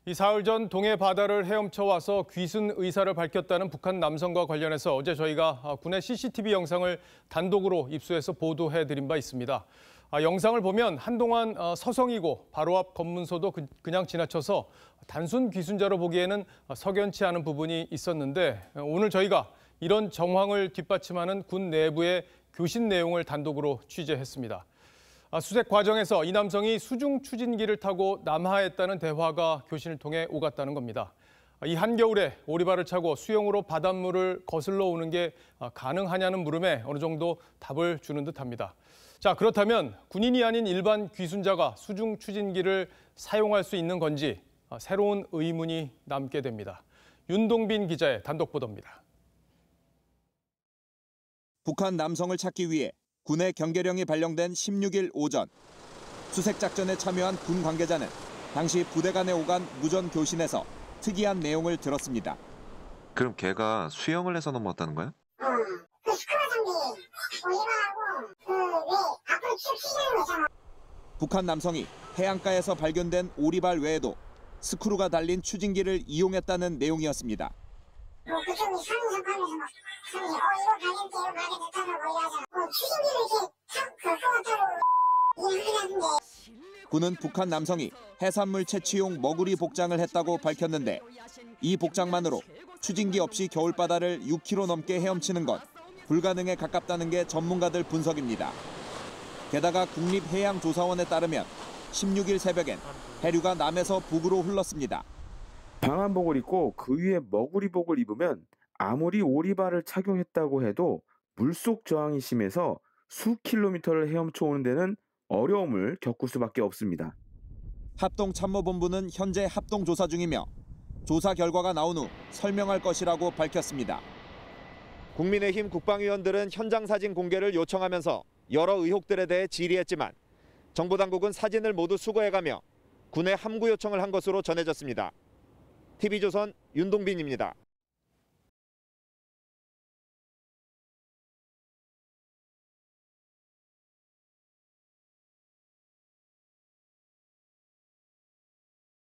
이 사흘 전 동해 바다를 헤엄쳐 와서 귀순 의사를 밝혔다는 북한 남성과 관련해서 어제 저희가 군의 CCTV 영상을 단독으로 입수해서 보도해드린 바 있습니다. 영상을 보면 한동안 서성이고 바로 앞 검문소도 그냥 지나쳐서 단순 귀순자로 보기에는 석연치 않은 부분이 있었는데 오늘 저희가 이런 정황을 뒷받침하는 군 내부의 교신 내용을 단독으로 취재했습니다. 수색 과정에서 이 남성이 수중 추진기를 타고 남하했다는 대화가 교신을 통해 오갔다는 겁니다. 이 한겨울에 오리발을 차고 수영으로 바닷물을 거슬러 오는 게 가능하냐는 물음에 어느 정도 답을 주는 듯합니다. 자, 그렇다면 군인이 아닌 일반 귀순자가 수중 추진기를 사용할 수 있는 건지 새로운 의문이 남게 됩니다. 윤동빈 기자의 단독 보도입니다. 북한 남성을 찾기 위해 군의 경계령이 발령된 16일 오전, 수색작전에 참여한 군 관계자는 당시 부대 간에 오간 무전 교신에서 특이한 내용을 들었습니다. 그럼 걔가 수영을 해서 넘어왔다는 거야? 그 스크라장비 오리발하고 왜 앞으로 쭉 휘는 거잖아. 북한 남성이 해안가에서 발견된 오리발 외에도 스크루가 달린 추진기를 이용했다는 내용이었습니다. 그쪽이 산소하면서 막 이거 가겠대 이거 가겠다고 이러잖아. 추진기를 이렇게 그거로 일하는데. 군은 북한 남성이 해산물 채취용 머구리 복장을 했다고 밝혔는데 이 복장만으로 추진기 없이 겨울바다를 6km 넘게 헤엄치는 건 불가능에 가깝다는 게 전문가들 분석입니다. 게다가 국립해양조사원에 따르면 16일 새벽엔 해류가 남에서 북으로 흘렀습니다. 방한복을 입고 그 위에 머구리복을 입으면 아무리 오리발을 착용했다고 해도 물속 저항이 심해서 수 킬로미터를 헤엄쳐 오는 데는 어려움을 겪을 수밖에 없습니다. 합동참모본부는 현재 합동조사 중이며 조사 결과가 나온 후 설명할 것이라고 밝혔습니다. 국민의힘 국방위원들은 현장 사진 공개를 요청하면서 여러 의혹들에 대해 질의했지만 정부 당국은 사진을 모두 수거해가며 군에 함구 요청을 한 것으로 전해졌습니다. TV조선 윤동빈입니다.